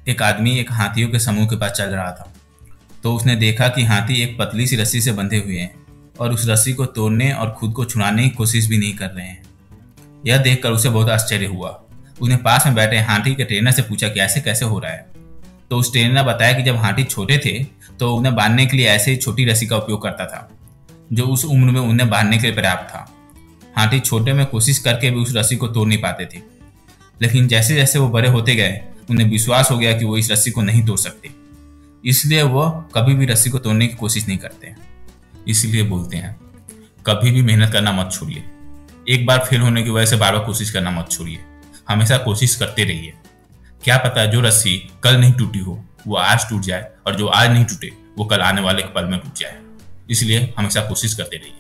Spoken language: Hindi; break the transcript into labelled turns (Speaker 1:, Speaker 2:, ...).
Speaker 1: एक आदमी एक हाथियों के समूह के पास चल रहा था। तो उसने देखा कि हाथी एक पतली सी रस्सी से बंधे हुए हैं और उस रस्सी को तोड़ने और खुद को छुड़ाने की कोशिश भी नहीं कर रहे हैं। यह देखकर उसे बहुत आश्चर्य हुआ। उसने पास में बैठे हाथी के ट्रेनर से पूछा कि ऐसे कैसे हो रहा है। तो उस ट्रेनर ने बताया कि जब हाथी छोटे थे तो उन्हें बांधने के लिए ऐसे ही छोटी रस्सी का उपयोग करता था, जो उस उम्र में उन्हें बांधने के लिए पर्याप्त था। हाथी छोटे में कोशिश करके भी उस रस्सी को तोड़ नहीं पाते थे, लेकिन जैसे जैसे वो बड़े होते गए उन्हें विश्वास हो गया कि वो इस रस्सी को नहीं तोड़ सकते, इसलिए वो कभी भी रस्सी को तोड़ने की कोशिश नहीं करते। इसलिए बोलते हैं कभी भी मेहनत करना मत छोड़िए। एक बार फेल होने की वजह से बार बार कोशिश करना मत छोड़िए, हमेशा कोशिश करते रहिए। क्या पता जो रस्सी कल नहीं टूटी हो वो आज टूट जाए, और जो आज नहीं टूटे वो कल आने वाले पल में टूट जाए। इसलिए हमेशा कोशिश करते रहिए।